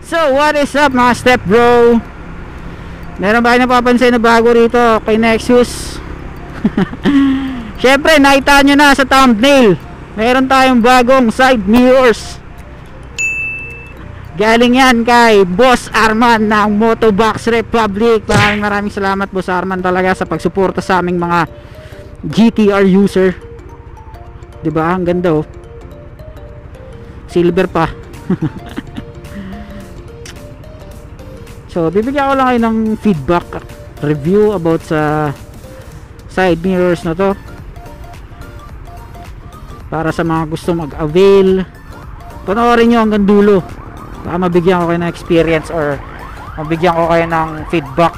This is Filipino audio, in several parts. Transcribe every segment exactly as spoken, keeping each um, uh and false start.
So, what is up mga step bro? Meron ba kayo napapansin na bago rito kay Nexus? Syempre, nakita nyo na sa thumbnail. Meron tayong bagong side mirrors. Galing yan kay Boss Arman ng Motobox Republic. Maraming maraming salamat Boss Arman talaga sa pagsuporta sa aming mga G T R user. Diba? Ang ganda oh. Silver pa. So, bibigyan ko lang kayo ng feedback review about sa side mirrors na to. Para sa mga gusto mag-avail, panoorin nyo hanggang dulo. Baka mabigyan ko kayo ng experience or mabigyan ko kayo ng feedback.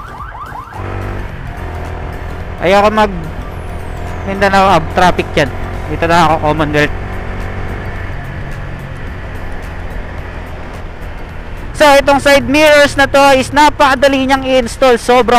Ayoko mag Mindanao ab traffic yan. Dito na ako Commonwealth. So, itong side mirrors na to is napakadali niyang i-install, sobra.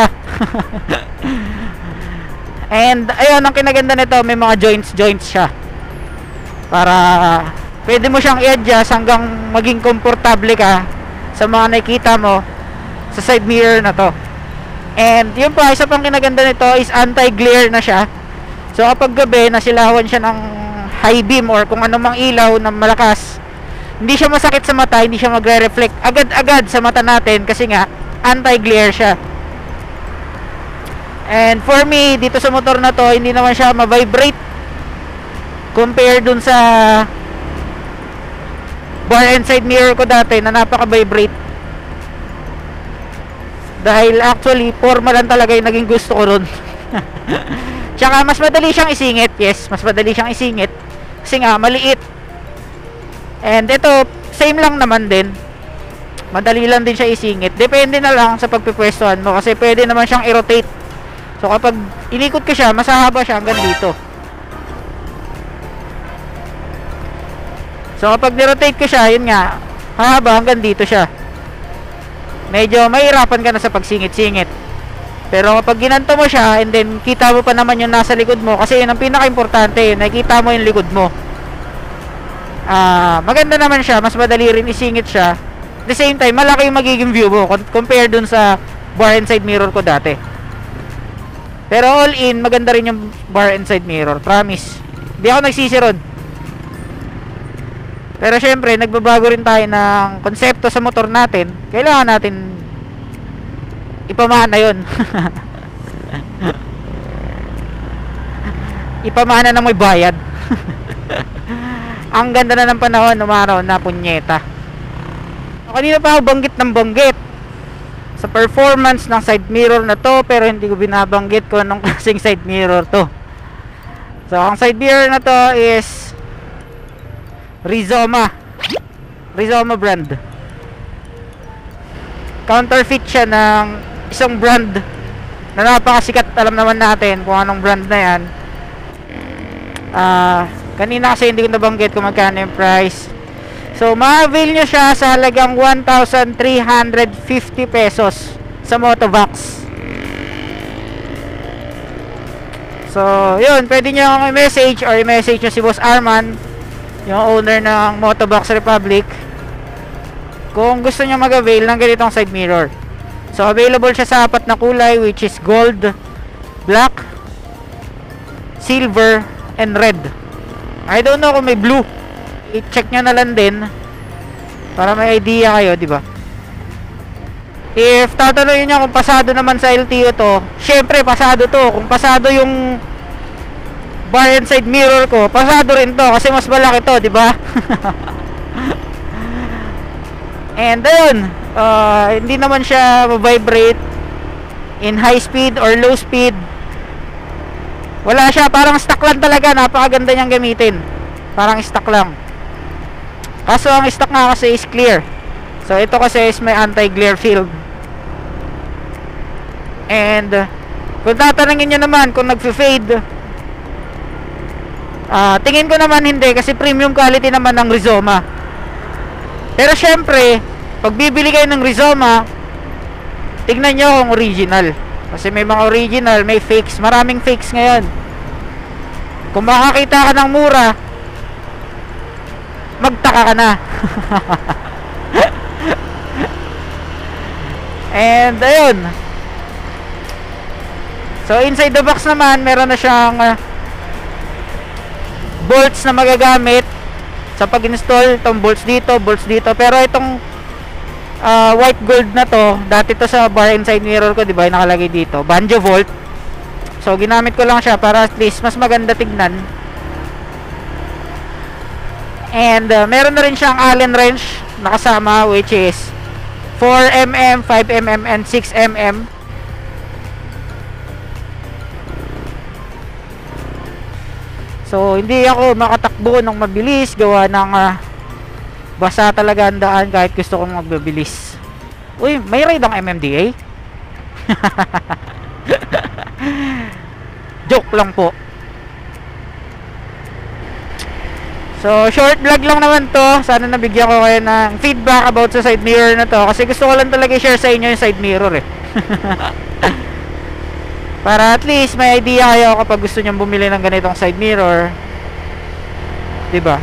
And, ayun, ang kinaganda nito, may mga joints, joints siya. Para, pwede mo siyang i-adjust hanggang maging komportable ka sa mga nakikita mo sa side mirror na to. And, yun pa, isa pang kinaganda nito is anti-glare na siya. So, kapag gabi, nasilawan siya ng high beam or kung anumang ilaw na malakas, hindi siya masakit sa mata, hindi siya magre-reflect agad-agad sa mata natin kasi nga anti-glare siya. And for me, dito sa motor na to, hindi naman siya ma-vibrate compare dun sa bar and side mirror ko dati na napaka-vibrate. Dahil actually, forma lang talaga yung naging gusto ko ron. Tsaka mas madali siyang isingit. Yes, mas madali siyang isingit kasi nga maliit. And ito, same lang naman din. Madali lang din siya isingit. Depende na lang sa pagpipwestuhan mo kasi pwede naman siyang i-rotate. So kapag inikot ko siya, masahaba siya hanggang dito. So kapag ni-rotate ko siya, yun nga, hahaba hanggang dito siya. Medyo mahirapan ka na sa pagsingit-singit. Pero kapag ginanto mo siya, and then kita mo pa naman yung nasa likod mo, kasi yun ang pinaka-importante, nakikita mo yung likod mo. Ah, uh, maganda naman siya, mas madali rin isingit siya. At the same time, malaki yung magiging view mo compare dun sa bar and side mirror ko dati. Pero all in, maganda rin yung bar and side mirror, promise. Hindi ako nagsisirod. Pero syempre, nagbabago rin tayo ng konsepto sa motor natin. Kailangan natin ipamana yun. Ipamana na may bayad. Ang ganda na ng panahon, umaraw na punyeta. Kanina pa ako banggit ng banggit sa performance ng side mirror na to, pero hindi ko binabanggit kung anong klaseng side mirror to. So, ang side mirror na to is Rizoma. Rizoma brand. Counterfeit siya ng isang brand na napakasikat. Alam naman natin kung anong brand na yan. Ah... Uh, Kanina kasi hindi ko nabanggit kung magkano yung price. So, ma-avail nyo siya sa halagang one thousand three hundred fifty pesos sa Motobox. So, yun. Pwede nyo akong i-message or i-message nyo si Boss Arman, yung owner ng Motobox Republic, kung gusto nyo mag-avail ng ganitong side mirror. So, available siya sa apat na kulay, which is gold, black, silver, and red. I don't know kung may blue. I-check nyo na lang din para may idea kayo, di ba? If tatanungin nyo kung pasado naman sa L T O to, syempre pasado to. Kung pasado yung bar and side mirror ko, pasado rin to kasi mas malaki to, di ba? And ayun, uh, hindi naman siya vibrate in high speed or low speed. Wala siya, parang stock lang talaga. Napakaganda niyang gamitin. Parang stock lang. Kaso ang stock nga kasi is clear. So ito kasi is may anti-glare field. And kung tatanungin nyo naman kung nag-fade, uh, tingin ko naman hindi kasi premium quality naman ng Rizoma. Pero syempre, pag bibili kayo ng Rizoma, tignan nyo kung original. Kasi may mga original, may fakes. Maraming fakes ngayon. Kung makakita ka ng mura, magtaka ka na. And ayun. So inside the box naman, meron na siyang uh, bolts na magagamit sa pag-install. Itong bolts dito, bolts dito. Pero itong uh, white gold na to, dati to sa bar inside mirror ko, di ba, nakalagay dito, Banjo Volt. So ginamit ko lang siya para at least mas maganda tignan. And uh, meron na rin siyang Allen wrench nakasama, which is four millimeters, five millimeters, and six millimeters. So hindi ako makatakbo ng mabilis, gawa ng uh, basa talaga ang daan kahit gusto kong magbibilis. Uy, may ride ang M M D A. Joke lang po. So short vlog lang naman to. Sana nabigyan ko kayo ng feedback about sa side mirror na to, kasi gusto ko lang talaga i-share sa inyo yung side mirror eh. Para at least may idea kayo kapag gusto nyong bumili ng ganitong side mirror, diba?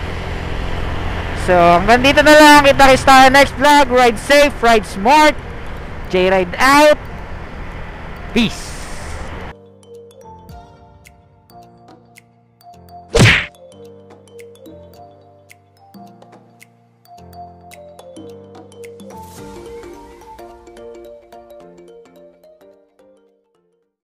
So hanggang dito na lang. Kita-kits tayo next vlog. Ride safe, ride smart, J-Ride out. Peace.